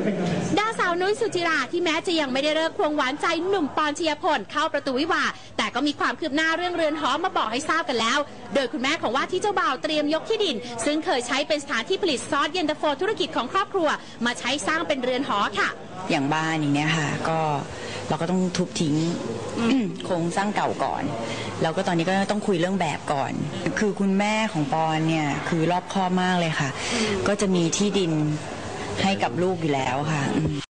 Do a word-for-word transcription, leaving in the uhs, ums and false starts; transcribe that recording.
ด้านสาวนุ้ยสุจิราที่แม้จะยังไม่ได้เลิกควงหวานใจหนุ่มปอนชยพลเข้าประตูวิวาห์แต่ก็มีความคืบหน้าเรื่องเรือนหอมาบอกให้ทราบกันแล้วโดยคุณแม่ของว่าที่เจ้าบ่าวเตรียมยกที่ดินซึ่งเคยใช้เป็นสถานที่ผลิตซอสเย็นตาโฟธุรกิจของครอบครัวมาใช้สร้างเป็นเรือนหอค่ะอย่างบ้านอย่างเนี้ยค่ะก็เราก็ต้องทุบทิ้งโครงสร้างเก่าก่อนแล้วก็ตอนนี้ก็ต้องคุยเรื่องแบบก่อนคือคุณแม่ของปอนเนี่ยคือรอบคอบมากเลยค่ะก็จะมีที่ดินให้กับลูกอยู่แล้วค่ะ